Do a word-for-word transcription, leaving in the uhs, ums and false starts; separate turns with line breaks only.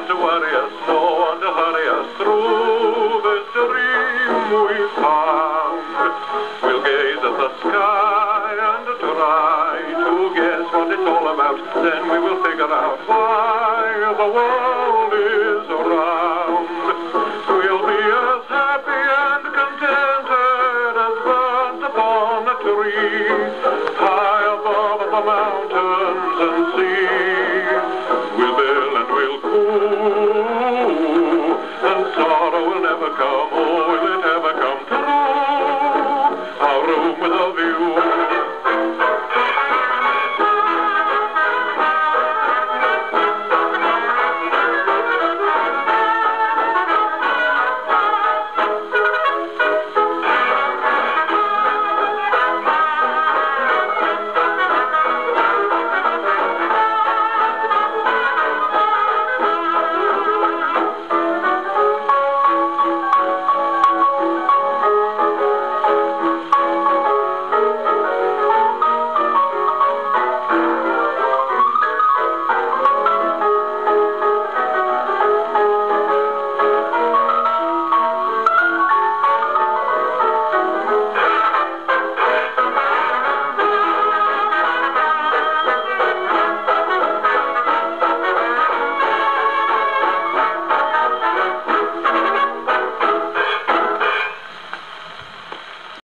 one to worry us, no one to hurry us through this dream we've found. We'll gaze at the sky and try to guess what it's all about. Then we will figure out why the world is round. We'll be as happy and contented as birds upon a tree, high above the mountains and sea. We'll build and we'll coo, and sorrow will never come. Oh, will it